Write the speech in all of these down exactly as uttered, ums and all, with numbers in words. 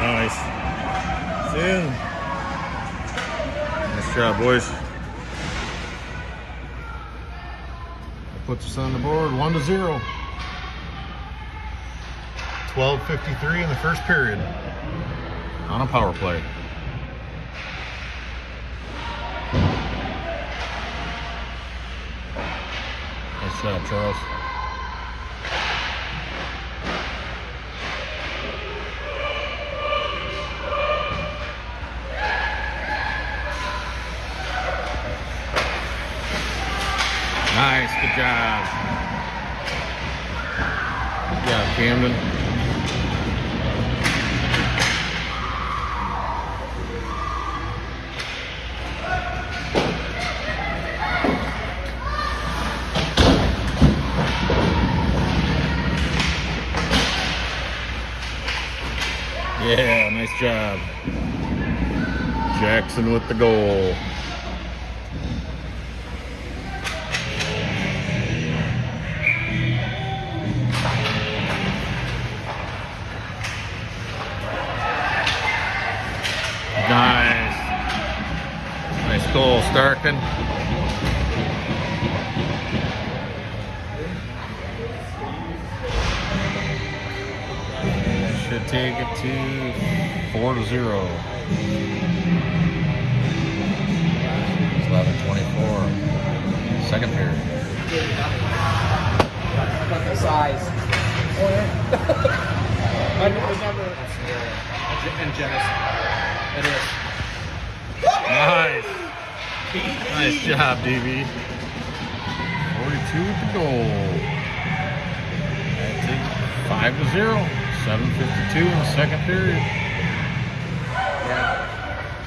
Nice. It's in. Nice job, boys. That puts us on the board, one to zero. twelve fifty-three in the first period on a power play. Nice job, Charles. Nice, good job. Good job, Camden. Yeah, nice job. Jackson with the goal. Nice. Nice goal, Starkin. Should take it to four to zero. eleven twenty-four. Second period. How about the size? I never. And Genesis. It is. Nice. Nice job, D B. forty-two to goal. That takes five to zero. seven fifty-two in the second period. Yeah.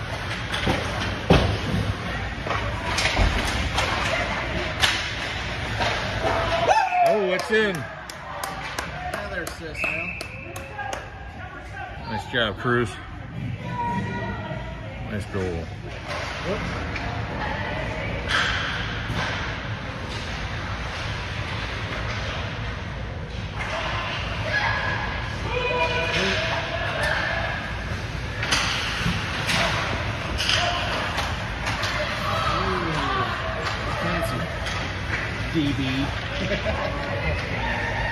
Oh, it's in. Another assist, you know? Nice job, Cruz. Nice goal. Whoop. D B.